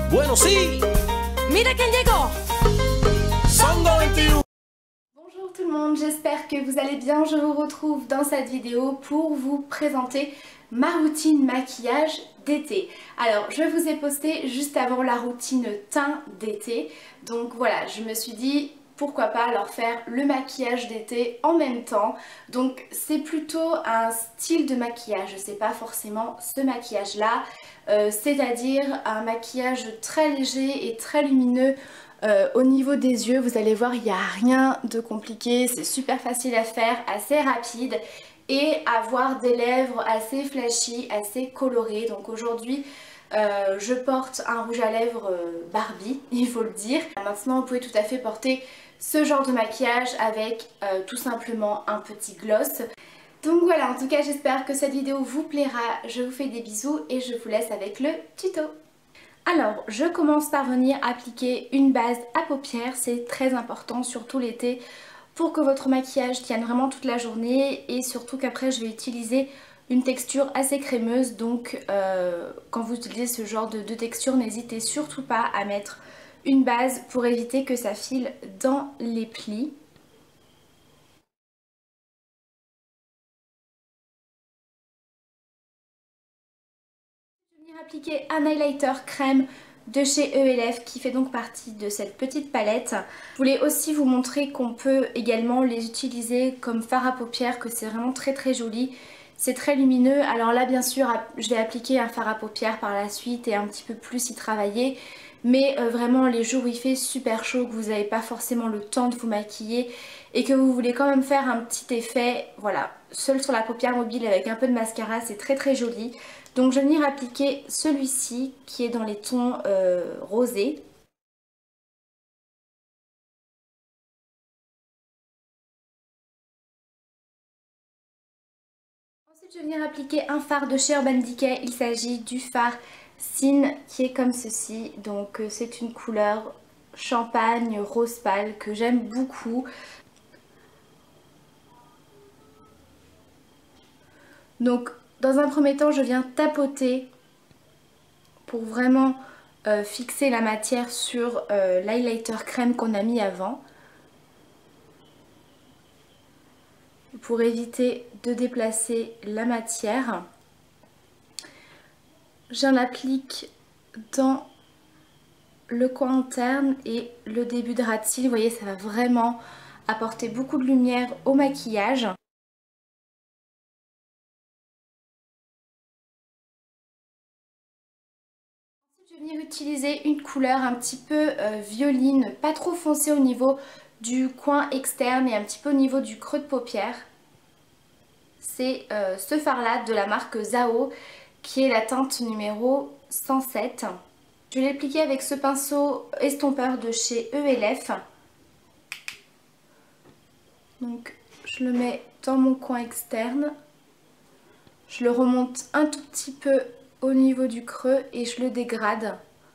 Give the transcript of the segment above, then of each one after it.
Bueno, sí. Mira quién llegó. Songo 21. Bonjour tout le monde, j'espère que vous allez bien. Je vous retrouve dans cette vidéo pour vous présenter ma routine maquillage d'été. Alors je vous ai posté juste avant la routine teint d'été, donc voilà, je me suis dit pourquoi pas leur faire le maquillage d'été en même temps. Donc c'est plutôt un style de maquillage, c'est pas forcément ce maquillage là, c'est-à-dire un maquillage très léger et très lumineux. Au niveau des yeux, vous allez voir, il n'y a rien de compliqué, c'est super facile à faire, assez rapide et avoir des lèvres assez flashy, assez colorées. Donc aujourd'hui je porte un rouge à lèvres Barbie, il faut le dire. Maintenant vous pouvez tout à fait porter ce genre de maquillage avec tout simplement un petit gloss. Donc voilà, en tout cas j'espère que cette vidéo vous plaira, je vous fais des bisous et je vous laisse avec le tuto. Alors, je commence par venir appliquer une base à paupières, c'est très important, surtout l'été, pour que votre maquillage tienne vraiment toute la journée et surtout qu'après je vais utiliser une texture assez crémeuse, donc quand vous utilisez ce genre de texture, n'hésitez surtout pas à mettre une base pour éviter que ça file dans les plis. Appliquer un highlighter crème de chez ELF qui fait donc partie de cette petite palette. Je voulais aussi vous montrer qu'on peut également les utiliser comme fard à paupières, que c'est vraiment très joli. C'est très lumineux. Alors là bien sûr je vais appliquer un fard à paupières par la suite et un petit peu plus y travailler. Mais vraiment les jours où il fait super chaud, que vous n'avez pas forcément le temps de vous maquiller et que vous voulez quand même faire un petit effet, voilà, seul sur la paupière mobile avec un peu de mascara, c'est très joli. Donc je vais venir appliquer celui-ci qui est dans les tons rosés. Ensuite je vais venir appliquer un fard de chez Urban Decay, il s'agit du fard Sin qui est comme ceci. Donc c'est une couleur champagne rose pâle que j'aime beaucoup. Donc dans un premier temps je viens tapoter pour vraiment fixer la matière sur l'highlighter crème qu'on a mis avant. Pour éviter de déplacer la matière. J'en applique dans le coin interne et le début de ras de cils. Vous voyez, ça va vraiment apporter beaucoup de lumière au maquillage. Ensuite, je vais venir utiliser une couleur un petit peu violine, pas trop foncée au niveau du coin externe et un petit peu au niveau du creux de paupière. C'est ce fard là de la marque Zao qui est la teinte numéro 107. Je vais l'appliquer avec ce pinceau estompeur de chez ELF. Donc je le mets dans mon coin externe. Je le remonte un tout petit peu au niveau du creux et je le dégrade.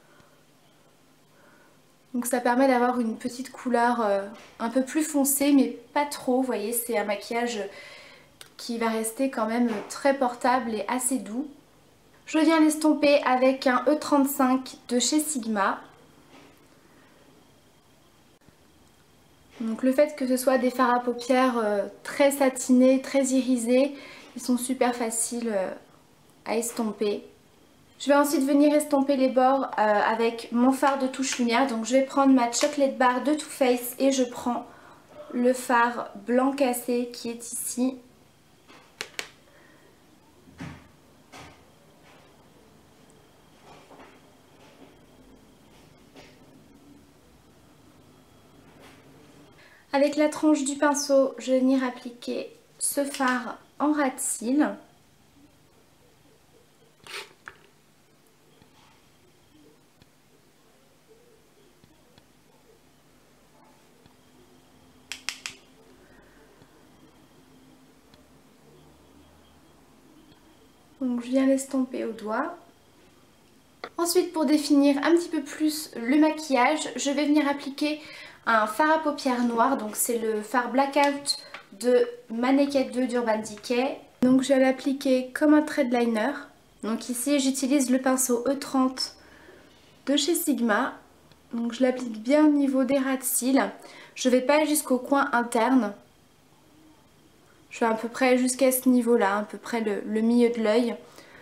Donc ça permet d'avoir une petite couleur un peu plus foncée mais pas trop. Vous voyez, c'est un maquillage qui va rester quand même très portable et assez doux. Je viens l'estomper avec un E35 de chez Sigma. Donc le fait que ce soit des fards à paupières très satinés, très irisés, ils sont super faciles à estomper. Je vais ensuite venir estomper les bords avec mon fard de touche lumière. Donc je vais prendre ma Chocolate Bar de Too Faced et je prends le fard blanc cassé qui est ici. Avec la tranche du pinceau, je vais venir appliquer ce fard en ras de cils. Donc je viens l'estomper au doigt. Ensuite, pour définir un petit peu plus le maquillage, je vais venir appliquer un fard à paupières noir. Donc c'est le fard Blackout de Mannequin 2 d'Urban Decay. Donc je vais l'appliquer comme un thread liner. Donc ici j'utilise le pinceau E30 de chez Sigma. Donc je l'applique bien au niveau des ras de cils. Je vais pas jusqu'au coin interne. Je fais à peu près jusqu'à ce niveau-là, à peu près le milieu de l'œil.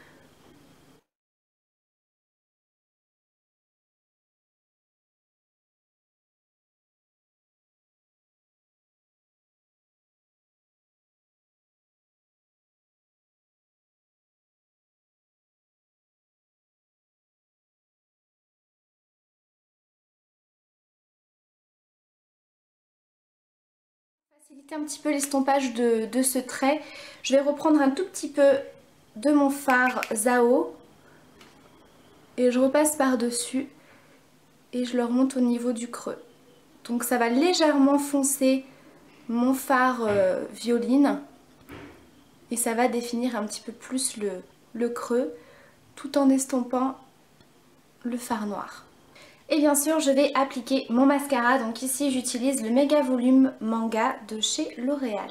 Faciliter un petit peu l'estompage de ce trait, je vais reprendre un tout petit peu de mon fard Zao et je repasse par-dessus et je le remonte au niveau du creux. Donc ça va légèrement foncer mon fard violine et ça va définir un petit peu plus le creux tout en estompant le fard noir. Et bien sûr je vais appliquer mon mascara, donc ici j'utilise le Méga Volume Manga de chez L'Oréal.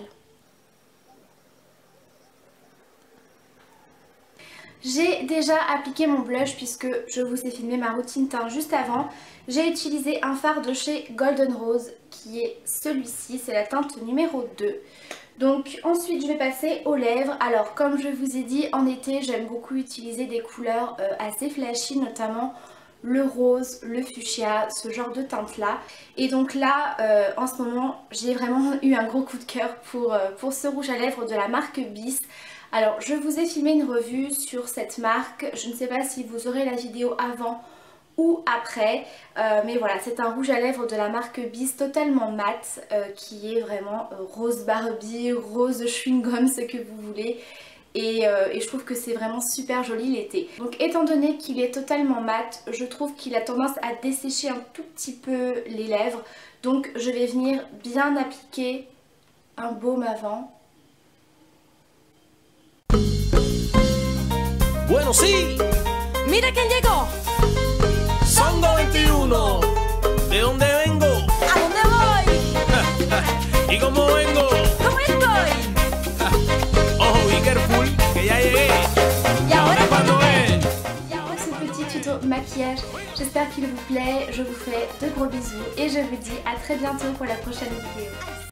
J'ai déjà appliqué mon blush puisque je vous ai filmé ma routine teint juste avant. J'ai utilisé un fard de chez Golden Rose qui est celui-ci, c'est la teinte numéro 2. Donc ensuite je vais passer aux lèvres. Alors comme je vous ai dit, en été j'aime beaucoup utiliser des couleurs assez flashy, notamment le rose, le fuchsia, ce genre de teinte là. Et donc là en ce moment j'ai vraiment eu un gros coup de cœur pour ce rouge à lèvres de la marque Bis. Alors je vous ai filmé une revue sur cette marque, je ne sais pas si vous aurez la vidéo avant ou après, mais voilà, c'est un rouge à lèvres de la marque Bis totalement mat qui est vraiment rose Barbie, rose chewing gum, ce que vous voulez. Et je trouve que c'est vraiment super joli l'été. Donc étant donné qu'il est totalement mat, je trouve qu'il a tendance à dessécher un tout petit peu les lèvres. Donc je vais venir bien appliquer un baume avant. Bueno, sí. ¡Mira quién llegó! Songo 21. ¿De dónde vengo? ¿A dónde voy? ¿Y cómo vengo? ¿Cómo estoy? Ojo, be careful, que ya llegué. ¿Y ahora cuándo es? Pour ce petit tuto maquillage, j'espère qu'il vous plaît, je vous fais de gros bisous et je vous dis à très bientôt pour la prochaine vidéo.